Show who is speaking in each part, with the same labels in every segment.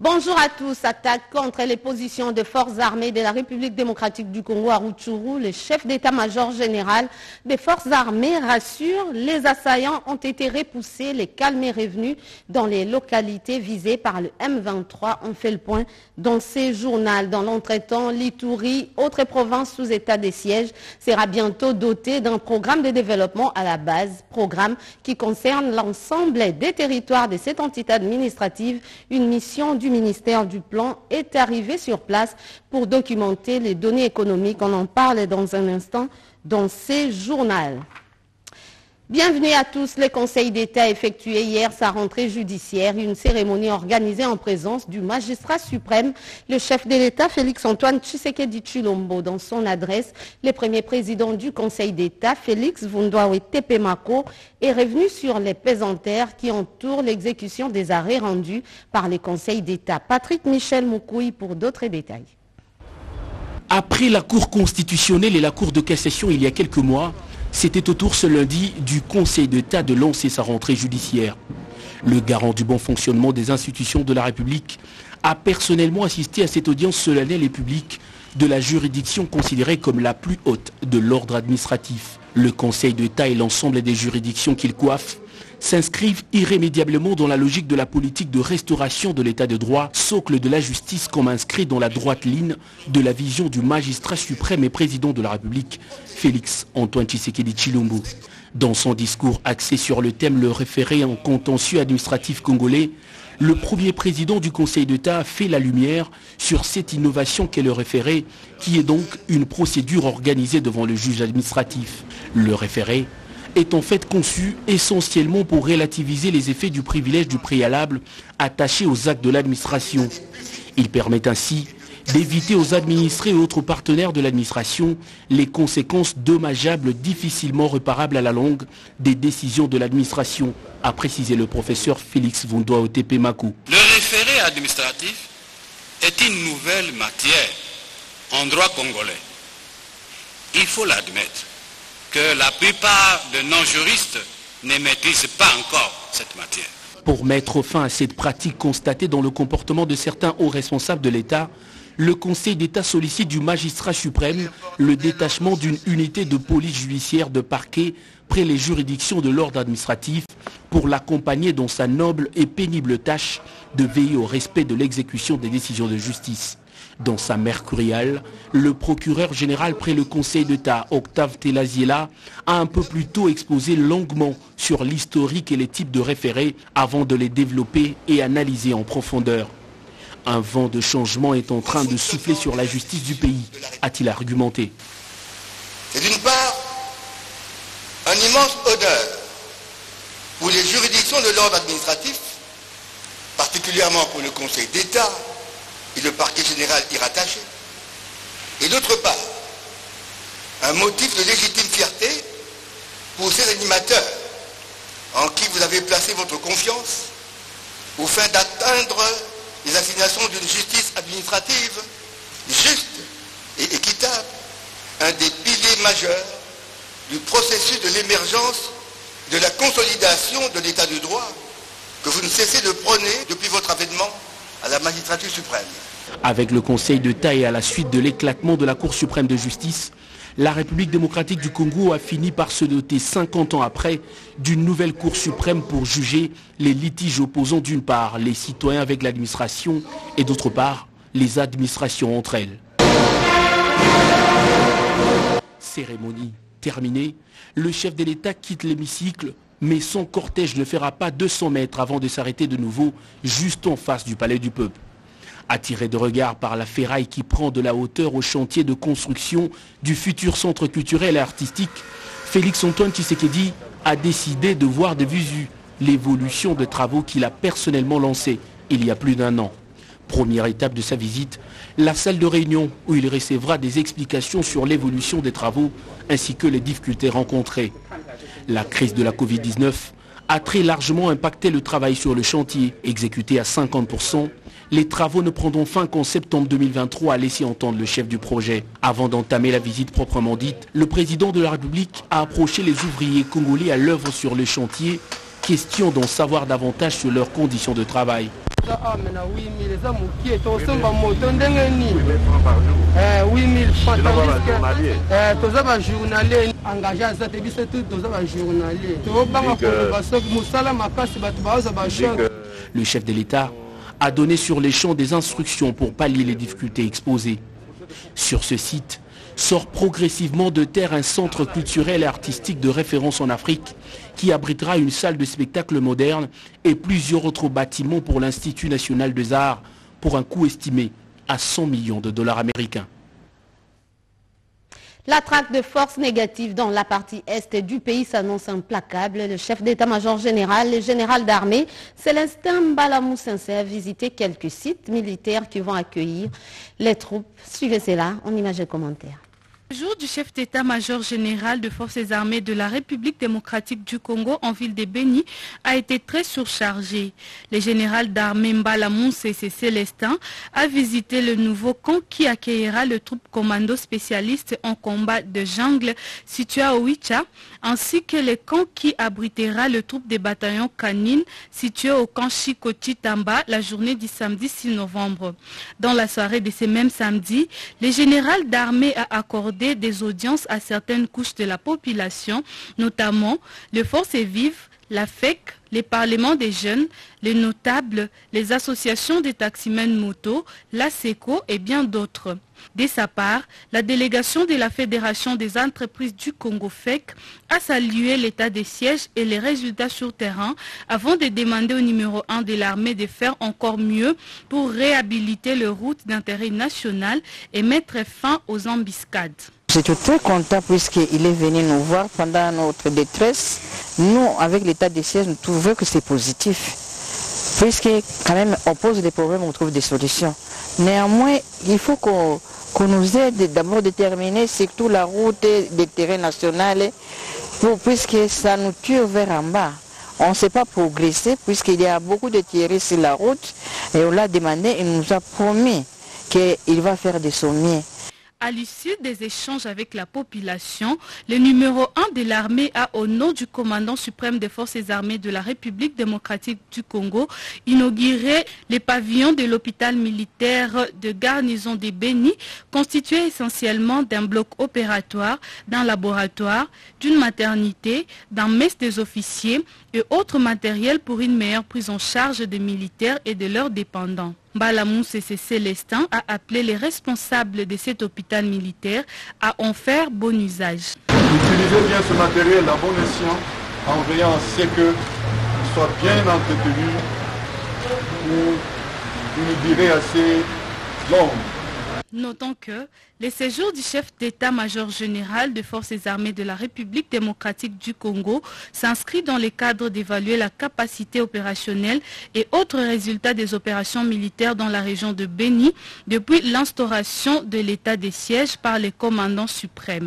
Speaker 1: Bonjour à tous. Attaque contre les positions des forces armées de la République démocratique du Congo à Rutshuru. Le chef d'état-major général des forces armées rassure, les assaillants ont été repoussés, les calmes est revenu dans les localités visées par le M23. On fait le point dans ces journaux. Dans l'entretemps, l'Ituri, autre province sous état de siège, sera bientôt dotée d'un programme de développement à la base. Programme qui concerne l'ensemble des territoires de cette entité administrative. Une mission du ministère du Plan est arrivé sur place pour documenter les données économiques. On en parle dans un instant dans ces journaux. Bienvenue à tous. Le Conseil d'État a effectué hier sa rentrée judiciaire, une cérémonie organisée en présence du magistrat suprême, le chef de l'État Félix-Antoine Tshisekedi Tshilombo. Dans son adresse, le premier président du Conseil d'État, Félix Vundoawe Tepemako, est revenu sur les pesanteurs qui entourent l'exécution des arrêts rendus par les conseils d'État. Patrick Michel Moukoui pour d'autres détails.
Speaker 2: Après la Cour constitutionnelle et la Cour de cassation il y a quelques mois, c'était au tour ce lundi du Conseil d'État de lancer sa rentrée judiciaire. Le garant du bon fonctionnement des institutions de la République a personnellement assisté à cette audience solennelle et publique de la juridiction considérée comme la plus haute de l'ordre administratif. Le Conseil d'État et l'ensemble des juridictions qu'il coiffe s'inscrivent irrémédiablement dans la logique de la politique de restauration de l'état de droit, socle de la justice comme inscrit dans la droite ligne de la vision du magistrat suprême et président de la République, Félix-Antoine Tshisekedi Tshilombo. Dans son discours axé sur le thème le référé en contentieux administratif congolais, le premier président du Conseil d'État a fait la lumière sur cette innovation qu'est le référé, qui est donc une procédure organisée devant le juge administratif. Le référé est en fait conçu essentiellement pour relativiser les effets du privilège du préalable attaché aux actes de l'administration. Il permet ainsi d'éviter aux administrés et autres partenaires de l'administration les conséquences dommageables difficilement réparables à la longue des décisions de l'administration, a précisé le professeur Félix Vundoawe Tepemako.
Speaker 3: Le référé administratif est une nouvelle matière en droit congolais. Il faut l'admettre que la plupart de nos juristes ne maîtrisent pas encore cette matière.
Speaker 2: Pour mettre fin à cette pratique constatée dans le comportement de certains hauts responsables de l'État, le Conseil d'État sollicite du magistrat suprême le détachement d'une unité de police judiciaire de parquet près les juridictions de l'ordre administratif pour l'accompagner dans sa noble et pénible tâche de veiller au respect de l'exécution des décisions de justice. Dans sa mercuriale, le procureur général près le Conseil d'État, Octave Telaziela, a un peu plus tôt exposé longuement sur l'historique et les types de référés avant de les développer et analyser en profondeur. Un vent de changement est en train de souffler sur la justice du pays, a-t-il argumenté.
Speaker 4: C'est d'une part un immense honneur pour les juridictions de l'ordre administratif, particulièrement pour le Conseil d'État et le parquet général y rattaché, et d'autre part, un motif de légitime fierté pour ces animateurs en qui vous avez placé votre confiance au fin d'atteindre les assignations d'une justice administrative juste et équitable, un des piliers majeurs du processus de l'émergence de la consolidation de l'état de droit que vous ne cessez de prôner depuis votre avènement à la magistrature suprême.
Speaker 2: Avec le Conseil d'État et à la suite de l'éclatement de la Cour suprême de justice, la République démocratique du Congo a fini par se doter 50 ans après d'une nouvelle Cour suprême pour juger les litiges opposant d'une part les citoyens avec l'administration et d'autre part les administrations entre elles. Cérémonie terminée, le chef de l'État quitte l'hémicycle, mais son cortège ne fera pas 200 mètres avant de s'arrêter de nouveau juste en face du Palais du Peuple. Attiré de regard par la ferraille qui prend de la hauteur au chantier de construction du futur centre culturel et artistique, Félix-Antoine Tshisekedi a décidé de voir de visu l'évolution des travaux qu'il a personnellement lancés il y a plus d'un an. Première étape de sa visite, la salle de réunion où il recevra des explications sur l'évolution des travaux ainsi que les difficultés rencontrées. La crise de la Covid-19 a très largement impacté le travail sur le chantier, exécuté à 50%. Les travaux ne prendront fin qu'en septembre 2023, a laissé entendre le chef du projet. Avant d'entamer la visite proprement dite, le président de la République a approché les ouvriers congolais à l'œuvre sur le chantier, question d'en savoir davantage sur leurs conditions de travail. Le chef de l'État a donné sur les champs des instructions pour pallier les difficultés exposées. Sur ce site sort progressivement de terre un centre culturel et artistique de référence en Afrique qui abritera une salle de spectacle moderne et plusieurs autres bâtiments pour l'Institut national des arts pour un coût estimé à 100 millions de dollars américains.
Speaker 1: La traque de forces négatives dans la partie est du pays s'annonce implacable. Le chef d'état-major général, le général d'armée, Célestin Mbalamou Sensé, a visité quelques sites militaires qui vont accueillir les troupes. Suivez cela en images et commentaires.
Speaker 5: Le jour du chef d'état-major général de forces armées de la République démocratique du Congo en ville de Béni a été très surchargé. Le général d'armée Mbalamou Sensé Célestin a visité le nouveau camp qui accueillera le troupe commando spécialiste en combat de jungle situé à Oicha, ainsi que le camp qui abritera le troupe des bataillons canines situé au camp Chikoti Tamba la journée du samedi 6 novembre. Dans la soirée de ce même samedi, le général d'armée a accordé des audiences à certaines couches de la population, notamment les forces vives, la FEC, les parlements des jeunes, les notables, les associations des taximens moto, la SECO et bien d'autres. De sa part, la délégation de la Fédération des entreprises du Congo FEC a salué l'état des sièges et les résultats sur terrain avant de demander au numéro 1 de l'armée de faire encore mieux pour réhabiliter les routes d'intérêt national et mettre fin aux embuscades.
Speaker 6: J'étais très content puisqu'il est venu nous voir pendant notre détresse. Nous, avec l'état des sièges, nous trouvons que c'est positif. Puisque quand même, on pose des problèmes, on trouve des solutions. Néanmoins, il faut qu'on nous aide d'abord à déterminer surtout la route des terrains nationaux, puisque ça nous tire vers en bas. On ne sait pas progresser puisqu'il y a beaucoup de thierry sur la route et on l'a demandé, il nous a promis qu'il va faire des sommiers.
Speaker 5: À l'issue des échanges avec la population, le numéro 1 de l'armée a, au nom du commandant suprême des forces armées de la République démocratique du Congo, inauguré les pavillons de l'hôpital militaire de garnison de Béni, constitué essentiellement d'un bloc opératoire, d'un laboratoire, d'une maternité, d'un mess des officiers et autres matériels pour une meilleure prise en charge des militaires et de leurs dépendants. Mbalamou Sensé Célestin a appelé les responsables de cet hôpital militaire à en faire bon usage.
Speaker 7: Utilisez bien ce matériel à bon escient en veillant à ce qu'il soit bien entretenu pour une durée assez longue.
Speaker 5: Notons que le séjour du chef d'état-major général des forces armées de la République démocratique du Congo s'inscrit dans le cadre d'évaluer la capacité opérationnelle et autres résultats des opérations militaires dans la région de Béni depuis l'instauration de l'état des sièges par les commandants suprêmes.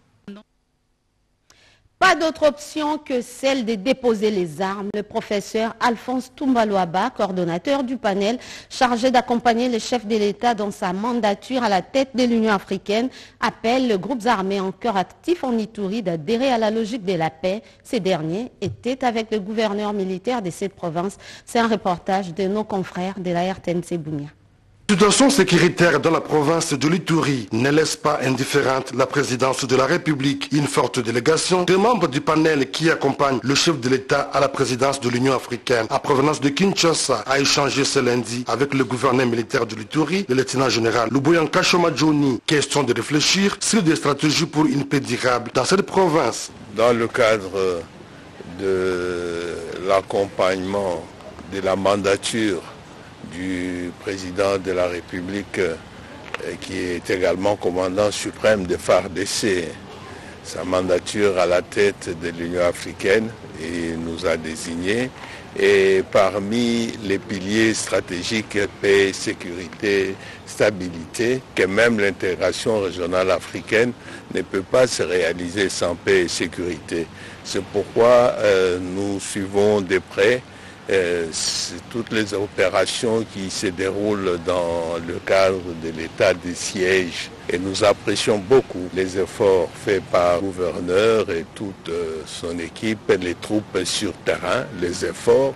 Speaker 1: Pas d'autre option que celle de déposer les armes. Le professeur Alphonse Toumbaloaba, coordonnateur du panel chargé d'accompagner le chef de l'État dans sa mandature à la tête de l'Union africaine, appelle les groupes armés en cœur actif en Ituri d'adhérer à la logique de la paix. Ces derniers étaient avec le gouverneur militaire de cette province. C'est un reportage de nos confrères de la RTNC Bunia.
Speaker 8: La situation sécuritaire dans la province de l'Ituri ne laisse pas indifférente la présidence de la République. Une forte délégation des membres du panel qui accompagne le chef de l'État à la présidence de l'Union africaine à provenance de Kinshasa a échangé ce lundi avec le gouverneur militaire de l'Ituri, le lieutenant-général Luboyanka Shomadjoni. Question de réfléchir sur des stratégies pour une paix durable dans cette province.
Speaker 9: Dans le cadre de l'accompagnement de la mandature du président de la République qui est également commandant suprême de FARDC, sa mandature à la tête de l'Union africaine, et nous a désignés. Et parmi les piliers stratégiques, paix, sécurité, stabilité, que même l'intégration régionale africaine ne peut pas se réaliser sans paix et sécurité. C'est pourquoi nous suivons de près toutes les opérations qui se déroulent dans le cadre de l'état des sièges et nous apprécions beaucoup les efforts faits par le gouverneur et toute son équipe, les troupes sur terrain, les efforts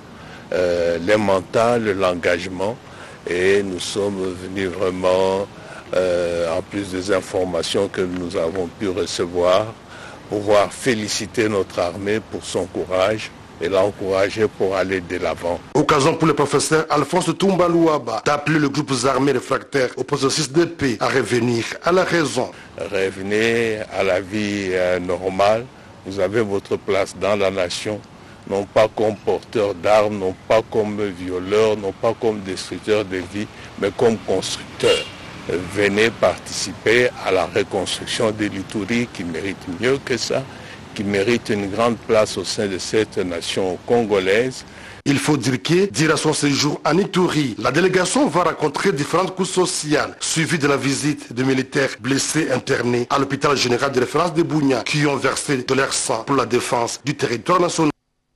Speaker 9: les mentales, l'engagement. Et nous sommes venus vraiment, en plus des informations que nous avons pu recevoir, pouvoir féliciter notre armée pour son courage et l'encourager pour aller de l'avant.
Speaker 8: Occasion pour le professeur Alphonse Toumbalouaba d'appeler le groupe armé réfractaire au processus de paix à revenir à la raison.
Speaker 9: Revenez à la vie normale. Vous avez votre place dans la nation, non pas comme porteur d'armes, non pas comme violeur, non pas comme destructeur de vie, mais comme constructeur. Venez participer à la reconstruction de l'Ituri qui mérite mieux que ça, qui mérite une grande place au sein de cette nation congolaise.
Speaker 8: Il faut dire que, durant son séjour en Ituri, la délégation va rencontrer différentes couches sociales, suivies de la visite de militaires blessés internés à l'hôpital général de référence de Bunia, qui ont versé de leur sang pour la défense du territoire national.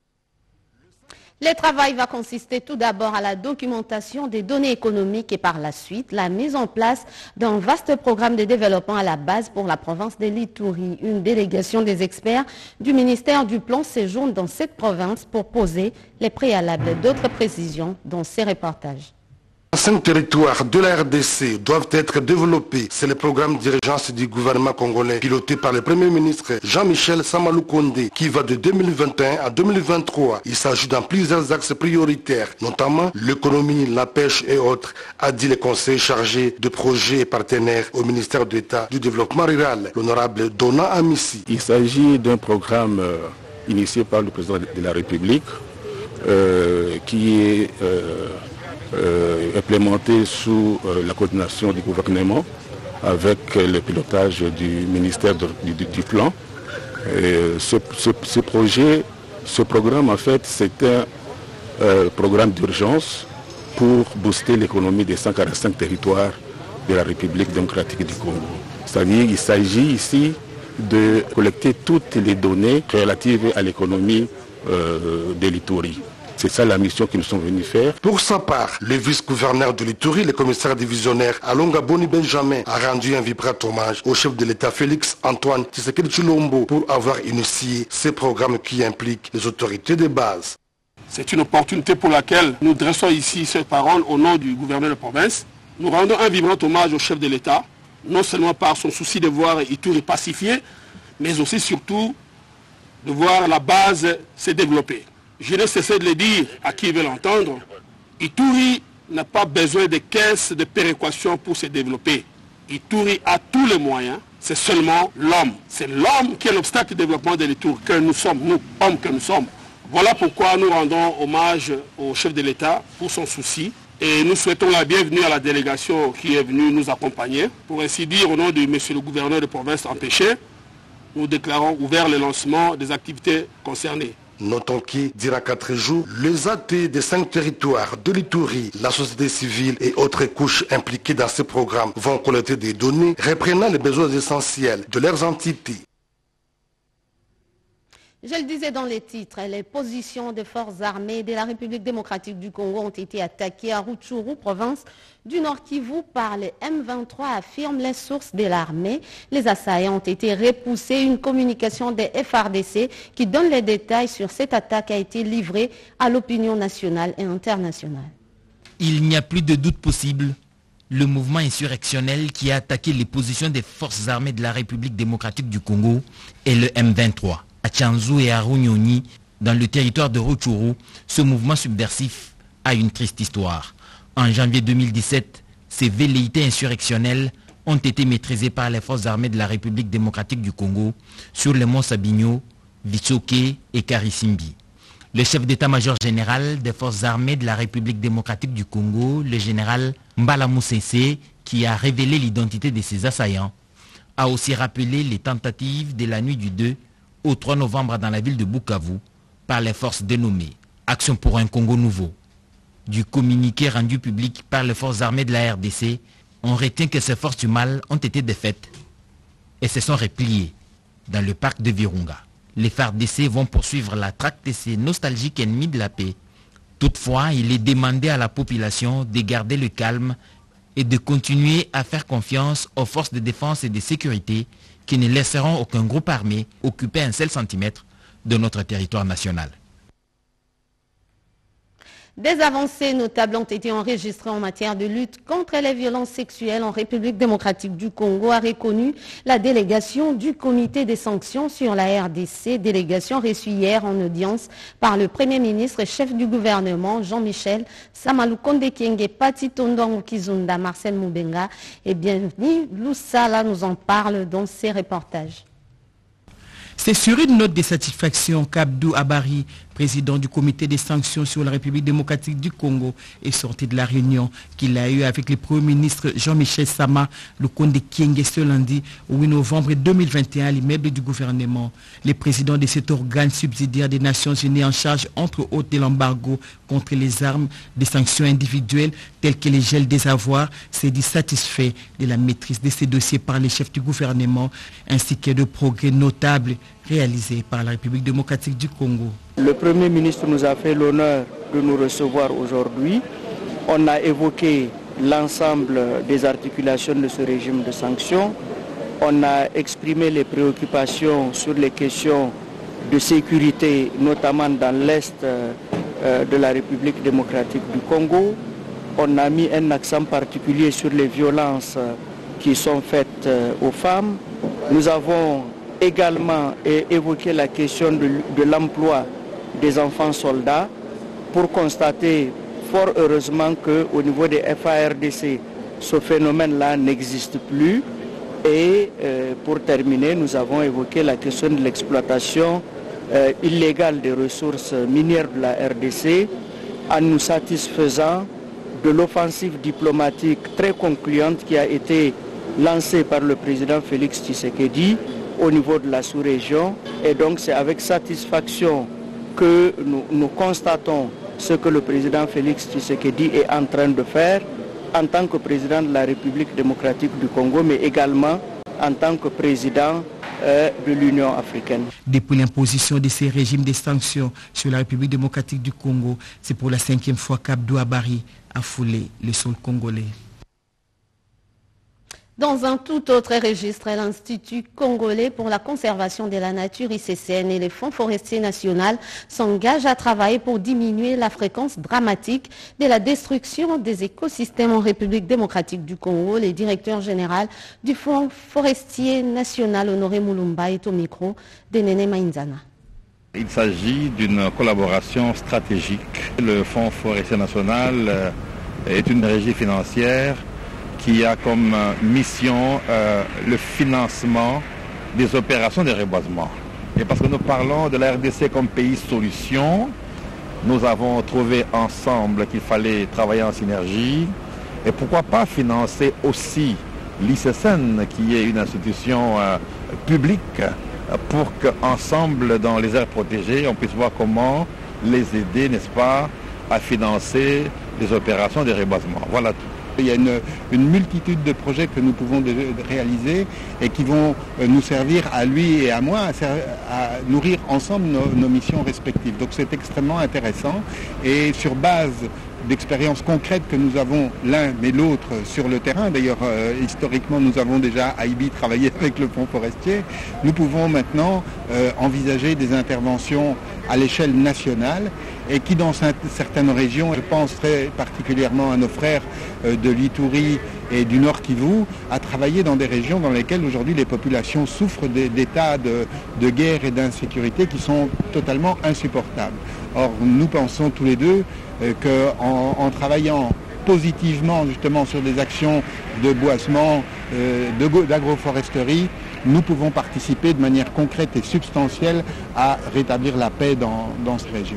Speaker 1: Le travail va consister tout d'abord à la documentation des données économiques et par la suite la mise en place d'un vaste programme de développement à la base pour la province de l'Ituri. Une délégation des experts du ministère du Plan séjourne dans cette province pour poser les préalables d'autres précisions dans ces reportages.
Speaker 8: 5 territoires de la RDC doivent être développés. C'est le programme d'urgence du gouvernement congolais piloté par le Premier ministre Jean-Michel Samalou Kondé qui va de 2021 à 2023. Il s'agit dans plusieurs axes prioritaires, notamment l'économie, la pêche et autres, a dit le conseil chargé de projets et partenaires au ministère d'État du développement rural, l'honorable Dona Amissi.
Speaker 10: Il s'agit d'un programme initié par le président de la République qui est implémenté sous la coordination du gouvernement avec le pilotage du ministère du Plan. Ce programme en fait c'est un programme d'urgence pour booster l'économie des 145 territoires de la République démocratique du Congo. C'est-à-dire qu'il s'agit ici de collecter toutes les données relatives à l'économie de l'Ituri. C'est ça la mission que nous sommes venus faire.
Speaker 8: Pour sa part, le vice-gouverneur de l'Ituri, le commissaire divisionnaire Alonga Boni Benjamin, a rendu un vibrant hommage au chef de l'État Félix Antoine Tshisekedi Tshilombo pour avoir initié ces programmes qui impliquent les autorités de base.
Speaker 11: C'est une opportunité pour laquelle nous dressons ici cette parole au nom du gouverneur de province. Nous rendons un vibrant hommage au chef de l'État, non seulement par son souci de voir Ituri pacifié, mais aussi surtout de voir la base se développer. Je ne cesse de le dire à qui veut l'entendre, Ituri n'a pas besoin de caisses de péréquation pour se développer. Ituri a tous les moyens, c'est seulement l'homme. C'est l'homme qui est l'obstacle au développement de l'Ituri, que nous sommes, nous, hommes que nous sommes. Voilà pourquoi nous rendons hommage au chef de l'État pour son souci. Et nous souhaitons la bienvenue à la délégation qui est venue nous accompagner. Pour ainsi dire, au nom de monsieur le gouverneur de province empêché, nous déclarons ouvert le lancement des activités concernées.
Speaker 8: Notons que, durant 4 jours, les AT des 5 territoires de l'Ituri, la société civile et autres couches impliquées dans ce programme vont collecter des données reprenant les besoins essentiels de leurs entités.
Speaker 1: Je le disais dans les titres, les positions des forces armées de la République démocratique du Congo ont été attaquées à Rutshuru, province du Nord Kivu, par les M23, affirment les sources de l'armée. Les assaillants ont été repoussés. Une communication des FARDC qui donne les détails sur cette attaque a été livrée à l'opinion nationale et internationale.
Speaker 12: Il n'y a plus de doute possible. Le mouvement insurrectionnel qui a attaqué les positions des forces armées de la République démocratique du Congo est le M23. À Tchanzu et à Runyoni, dans le territoire de Rutshuru, ce mouvement subversif a une triste histoire. En janvier 2017, ces velléités insurrectionnelles ont été maîtrisées par les forces armées de la République démocratique du Congo sur les monts Sabinyo, Vitsoke et Karisimbi. Le chef d'état-major général des forces armées de la République démocratique du Congo, le général Mbala Moussese, qui a révélé l'identité de ses assaillants, a aussi rappelé les tentatives de la nuit du 2 au 3 novembre dans la ville de Bukavu par les forces dénommées Action pour un Congo nouveau. Du communiqué rendu public par les forces armées de la RDC, on retient que ces forces du mal ont été défaites et se sont repliées dans le parc de Virunga. Les FARDC vont poursuivre la traque de ces nostalgiques ennemis de la paix. Toutefois, il est demandé à la population de garder le calme et de continuer à faire confiance aux forces de défense et de sécurité qui ne laisseront aucun groupe armé occuper un seul centimètre de notre territoire national.
Speaker 1: Des avancées notables ont été enregistrées en matière de lutte contre les violences sexuelles en République démocratique du Congo, a reconnu la délégation du comité des sanctions sur la RDC, délégation reçue hier en audience par le Premier ministre et chef du gouvernement Jean-Michel Samalukonde Kyenge Pati Tondong Kizunda, Marcel Moubenga et bienvenue Loussala nous en parle dans ses reportages.
Speaker 13: C'est sur une note de satisfaction qu'Abdou Abari, président du comité des sanctions sur la République démocratique du Congo, est sorti de la réunion qu'il a eue avec le Premier ministre Jean-Michel Samalukonde Kyenge ce lundi 8 novembre 2021 à l'immeuble du gouvernement. Le président de cet organe subsidiaire des Nations Unies en charge entre autres de l'embargo contre les armes, des sanctions individuelles telles que les gels des avoirs, s'est dit satisfait de la maîtrise de ces dossiers par les chefs du gouvernement ainsi que de progrès notables réalisés par la République démocratique du Congo.
Speaker 14: Le Premier ministre nous a fait l'honneur de nous recevoir aujourd'hui. On a évoqué l'ensemble des articulations de ce régime de sanctions. On a exprimé les préoccupations sur les questions de sécurité, notamment dans l'Est de la République démocratique du Congo. On a mis un accent particulier sur les violences qui sont faites aux femmes. Nous avons également évoqué la question de l'emploi des enfants soldats pour constater fort heureusement qu'au niveau des FARDC, ce phénomène-là n'existe plus. Et pour terminer, nous avons évoqué la question de l'exploitation illégale des ressources minières de la RDC en nous satisfaisant de l'offensive diplomatique très concluante qui a été lancée par le président Félix Tshisekedi au niveau de la sous-région. Et donc c'est avec satisfaction que nous constatons ce que le président Félix Tshisekedi est en train de faire en tant que président de la République démocratique du Congo, mais également en tant que président de l'Union africaine.
Speaker 13: Depuis l'imposition de ces régimes de sanctions sur la République démocratique du Congo, c'est pour la 5e fois qu'Abdou Abari a foulé le sol congolais.
Speaker 1: Dans un tout autre registre, l'Institut congolais pour la conservation de la nature ICCN et les fonds forestiers nationaux s'engagent à travailler pour diminuer la fréquence dramatique de la destruction des écosystèmes en République démocratique du Congo. Le directeur général du Fonds forestier national, Honoré Moulumba, est au micro de Néné Mainzana.
Speaker 15: Il s'agit d'une collaboration stratégique. Le Fonds forestier national est une régie financière qui a comme mission le financement des opérations de reboisement. Et parce que nous parlons de la RDC comme pays solution, nous avons trouvé ensemble qu'il fallait travailler en synergie. Et pourquoi pas financer aussi l'ICCN, qui est une institution publique, pour qu'ensemble, dans les aires protégées, on puisse voir comment les aider, n'est-ce pas, à financer les opérations de reboisement. Voilà tout.
Speaker 16: Il y a une multitude de projets que nous pouvons réaliser et qui vont nous servir à lui et à moi à nourrir ensemble nos missions respectives. Donc c'est extrêmement intéressant et sur base d'expériences concrètes que nous avons l'un mais l'autre sur le terrain. D'ailleurs, historiquement, nous avons déjà à IBI travaillé avec le Fonds forestier. Nous pouvons maintenant envisager des interventions à l'échelle nationale et qui, dans certaines régions, je pense très particulièrement à nos frères de l'Ituri et du Nord Kivu, à travailler dans des régions dans lesquelles aujourd'hui les populations souffrent d'états de guerre et d'insécurité qui sont totalement insupportables. Or, nous pensons tous les deux qu'en travaillant positivement justement sur des actions de boisement, d'agroforesterie, nous pouvons participer de manière concrète et substantielle à rétablir la paix dans ces régions.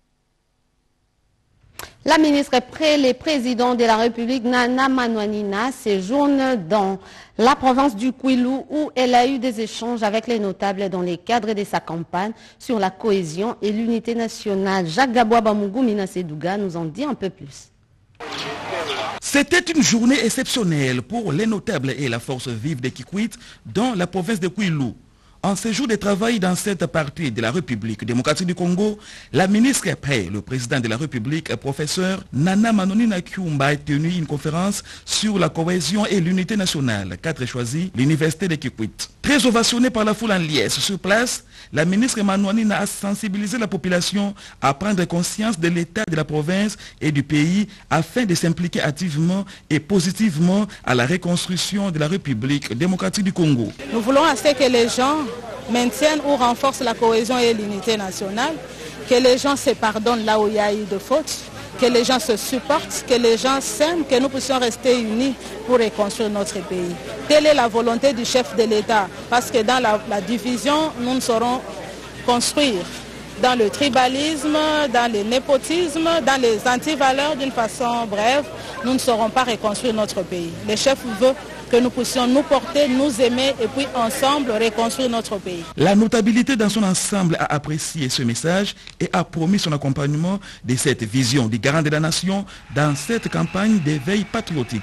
Speaker 1: La ministre le président de la République, Nana Manouanina, séjourne dans la province du Kwilu où elle a eu des échanges avec les notables dans le cadre de sa campagne sur la cohésion et l'unité nationale. Jacques Gabouaba Mugoumina Sedouga nous en dit un peu plus.
Speaker 17: C'était une journée exceptionnelle pour les notables et la force vive des Kikwit dans la province de Kwilu. En séjour de travail dans cette partie de la République démocratique du Congo, la ministre après le président de la République, professeur Nana Manonina Kyumba, a tenu une conférence sur la cohésion et l'unité nationale qu'a choisi l'université de Kikwit. Très ovationnée par la foule en liesse sur place, la ministre Manonina a sensibilisé la population à prendre conscience de l'état de la province et du pays afin de s'impliquer activement et positivement à la reconstruction de la République démocratique du Congo.
Speaker 18: Nous voulons assez que les gens maintiennent ou renforcent la cohésion et l'unité nationale, que les gens se pardonnent là où il y a eu de fautes, que les gens se supportent, que les gens s'aiment, que nous puissions rester unis pour reconstruire notre pays. Telle est la volonté du chef de l'État, parce que dans la division, nous ne saurons construire. Dans le tribalisme, dans le népotisme, dans les antivaleurs d'une façon brève, nous ne saurons pas reconstruire notre pays. Le chef veut que nous puissions nous porter, nous aimer et puis ensemble reconstruire notre pays.
Speaker 17: La notabilité dans son ensemble a apprécié ce message et a promis son accompagnement de cette vision du garant de la nation dans cette campagne d'éveil patriotique.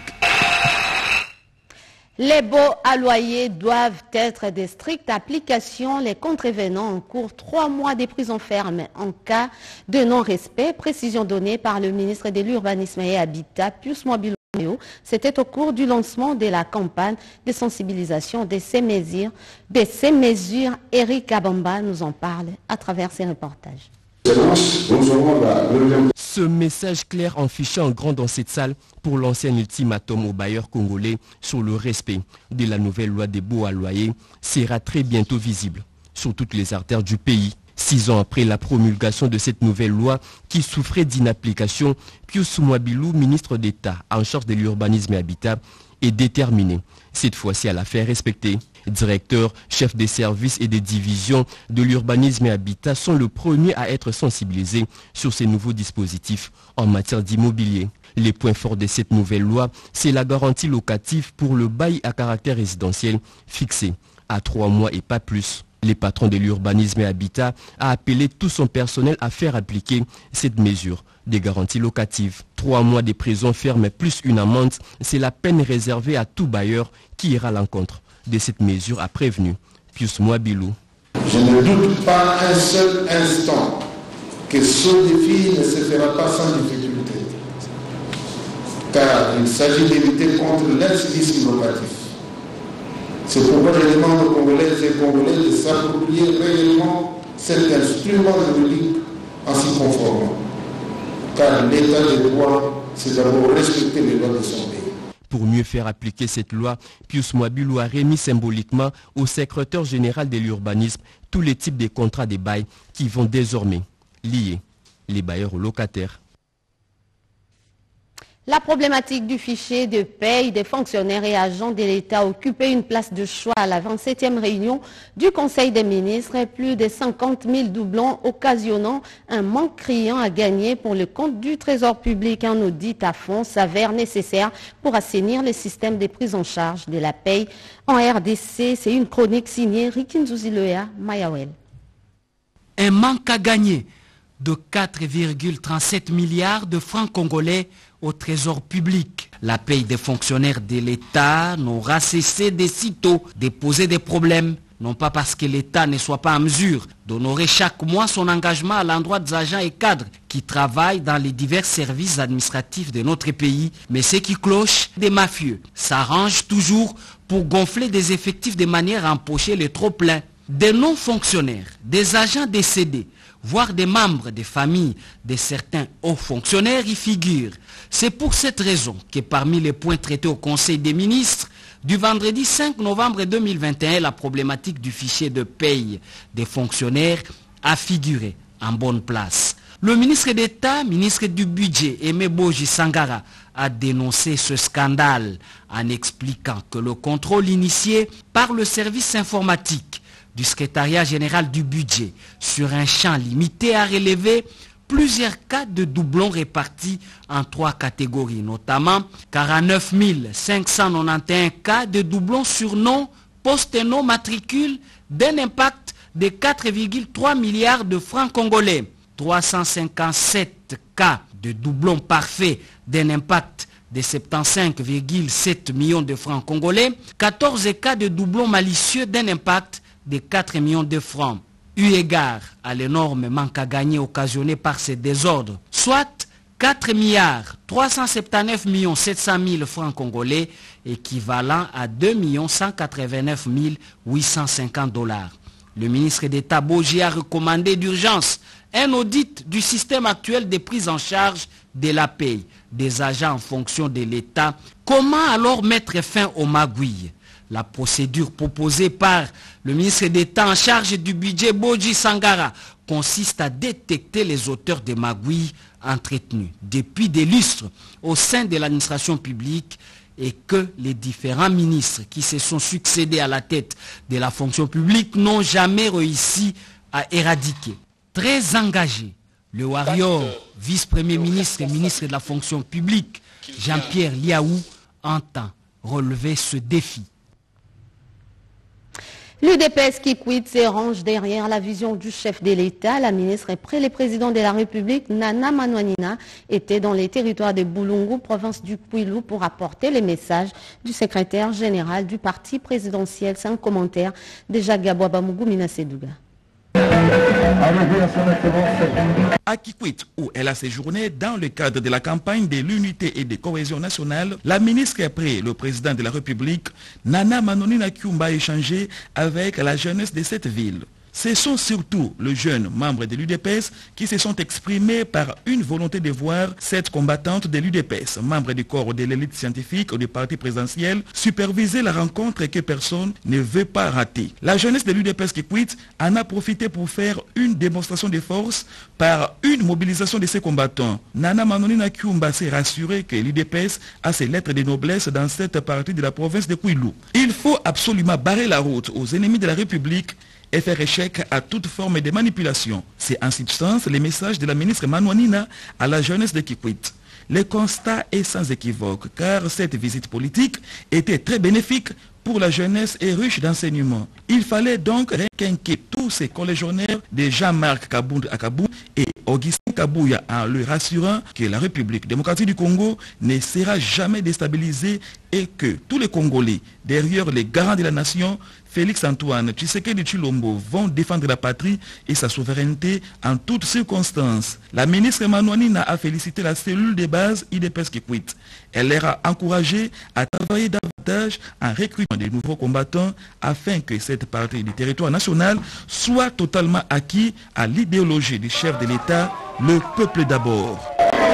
Speaker 1: Les baux à loyer doivent être de stricte application. Les contrevenants encourent 3 mois de prison ferme en cas de non-respect. Précision donnée par le ministre de l'Urbanisme et Habitat, Pius Mwabilo. C'était au cours du lancement de la campagne de sensibilisation de ces mesures. Eric Abamba nous en parle à travers ses reportages.
Speaker 2: Ce message clair affiché en grand dans cette salle pour lancer un ultimatum aux bailleurs congolais sur le respect de la nouvelle loi des baux à loyer sera très bientôt visible sur toutes les artères du pays. 6 ans après la promulgation de cette nouvelle loi qui souffrait d'inapplication, Pius Mwabilo, ministre d'État en charge de l'urbanisme et habitat, est déterminé, cette fois-ci à la faire respecter. Directeur, chef des services et des divisions de l'urbanisme et habitat sont le premier à être sensibilisés sur ces nouveaux dispositifs en matière d'immobilier. Les points forts de cette nouvelle loi, c'est la garantie locative pour le bail à caractère résidentiel fixé à 3 mois et pas plus. Les patrons de l'urbanisme et habitat a appelé tout son personnel à faire appliquer cette mesure des garanties locatives. 3 mois de prison ferme plus une amende, c'est la peine réservée à tout bailleur qui ira à l'encontre de cette mesure, a prévenu Pius Mwabilo.
Speaker 19: Je ne doute pas un seul instant que ce défi ne se fera pas sans difficulté, car il s'agit de lutter contre l'incivisme locatif. C'est pourquoi je demande aux Congolaises et Congolais de s'approprier réellement cet instrument juridique en s'y conformant. Car l'état de droit, c'est d'abord respecter les lois de son pays.
Speaker 2: Pour mieux faire appliquer cette loi, Pius Mwabilo a remis symboliquement au secrétaire général de l'urbanisme tous les types de contrats de bail qui vont désormais lier les bailleurs aux locataires.
Speaker 1: La problématique du fichier de paye des fonctionnaires et agents de l'État occupait une place de choix à la 27e réunion du Conseil des ministres. Plus de 50 000 doublons occasionnant un manque criant à gagner pour le compte du Trésor public. Un audit à fond s'avère nécessaire pour assainir le système de prise en charge de la paye en RDC. C'est une chronique signée Rikinzouziloya Mayawel.
Speaker 20: Un manque à gagner de 4,37 milliards de francs congolais au trésor public. La paye des fonctionnaires de l'État n'aura cessé de sitôt de poser des problèmes, non pas parce que l'État ne soit pas en mesure d'honorer chaque mois son engagement à l'endroit des agents et cadres qui travaillent dans les divers services administratifs de notre pays, mais ce qui cloche, des mafieux s'arrangent toujours pour gonfler des effectifs de manière à empocher les trop-pleins. Des non-fonctionnaires, des agents décédés, voire des membres des familles de certains hauts fonctionnaires y figurent. C'est pour cette raison que parmi les points traités au Conseil des ministres du vendredi 5 novembre 2021, la problématique du fichier de paye des fonctionnaires a figuré en bonne place. Le ministre d'État, ministre du Budget, Aimé Boji Sangara, a dénoncé ce scandale en expliquant que le contrôle initié par le service informatique du secrétariat général du budget sur un champ limité a relevé plusieurs cas de doublons répartis en 3 catégories, notamment 49 591 cas de doublons sur nom, poste et nom matricule d'un impact de 4,3 milliards de francs congolais, 357 cas de doublons parfaits d'un impact de 75,7 millions de francs congolais, 14 cas de doublons malicieux d'un impact de 4 millions de francs, eu égard à l'énorme manque à gagner occasionné par ces désordres, soit 4 milliards 379 700 000 francs congolais, équivalent à 2 189 850 $. Le ministre d'État Boji a recommandé d'urgence un audit du système actuel de prise en charge de la paye des agents en fonction de l'État. Comment alors mettre fin aux magouilles? La procédure proposée par le ministre d'État en charge du budget Boji Sangara consiste à détecter les auteurs des magouilles entretenues depuis des lustres au sein de l'administration publique et que les différents ministres qui se sont succédés à la tête de la fonction publique n'ont jamais réussi à éradiquer. Très engagé, le warrior, vice-premier ministre et ministre de la fonction publique, Jean-Pierre Liaou, entend relever ce défi.
Speaker 1: L'UDPS qui quitte se range derrière la vision du chef de l'État. La ministre et président de la République, Nana Manouanina, était dans les territoires de Boulungu, province du Kwilu, pour apporter les messages du secrétaire général du parti présidentiel. C'est un commentaire de Jacques Gabouabamougou Minasedouga.
Speaker 17: À Kikwit, où elle a séjourné dans le cadre de la campagne de l'unité et de cohésion nationale, la ministre après le président de la République, Nana Manouanina Kyumba, a échangé avec la jeunesse de cette ville. Ce sont surtout les jeunes membres de l'UDPS qui se sont exprimés par une volonté de voir cette combattante de l'UDPS, membre du corps de l'élite scientifique ou du parti présidentiel, superviser la rencontre que personne ne veut pas rater. La jeunesse de l'UDPS qui quitte en a profité pour faire une démonstration de force par une mobilisation de ses combattants. Nana Manouanina Kyumba s'est rassuré que l'UDPS a ses lettres de noblesse dans cette partie de la province de Kwilu. Il faut absolument barrer la route aux ennemis de la République et faire échec à toute forme de manipulation. C'est en substance le message de la ministre Manouanina à la jeunesse de Kikwit. Le constat est sans équivoque, car cette visite politique était très bénéfique pour la jeunesse et riche d'enseignements. Il fallait donc requinquer tous ces collégionnaires de Jean-Marc Kabound Akabou et Augustin Kabouya en leur rassurant que la République démocratique du Congo ne sera jamais déstabilisée et que tous les Congolais, derrière les garants de la nation, Félix Antoine Tshisekedi Tshilombo, vont défendre la patrie et sa souveraineté en toutes circonstances. La ministre Manouanina a félicité la cellule de base UDPS Kikwit. Elle leur a encouragé à travailler davantage en recrutant de nouveaux combattants afin que cette partie du territoire national soit totalement acquis à l'idéologie du chef de l'État, le peuple d'abord.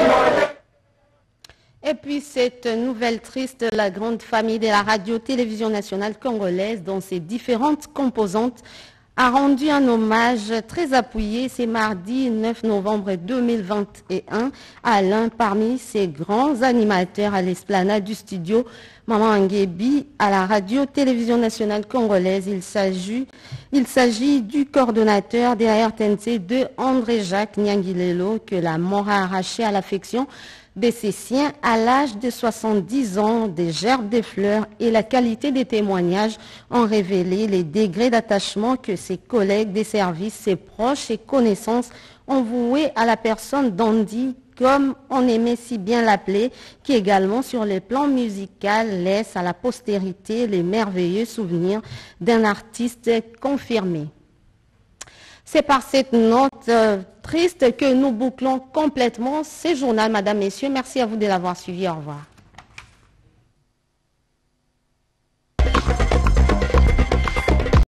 Speaker 1: Et puis cette nouvelle triste, la grande famille de la radio-télévision nationale congolaise, dans ses différentes composantes, a rendu un hommage très appuyé ce mardi 9 novembre 2021 à l'un parmi ses grands animateurs à l'esplanade du studio Maman Nguebi à la radio-télévision nationale congolaise. Il s'agit du coordonnateur de la RTNC de André-Jacques Nyangilelo, que la mort a arraché à l'affection de ses siens à l'âge de 70 ans. Des gerbes de fleurs et la qualité des témoignages ont révélé les degrés d'attachement que ses collègues des services, ses proches et connaissances ont voué à la personne d'Andy, comme on aimait si bien l'appeler, qui également sur le plan musical laisse à la postérité les merveilleux souvenirs d'un artiste confirmé. C'est par cette note triste que nous bouclons complètement ce journal, Madame, Messieurs. Merci à vous de l'avoir suivi. Au revoir.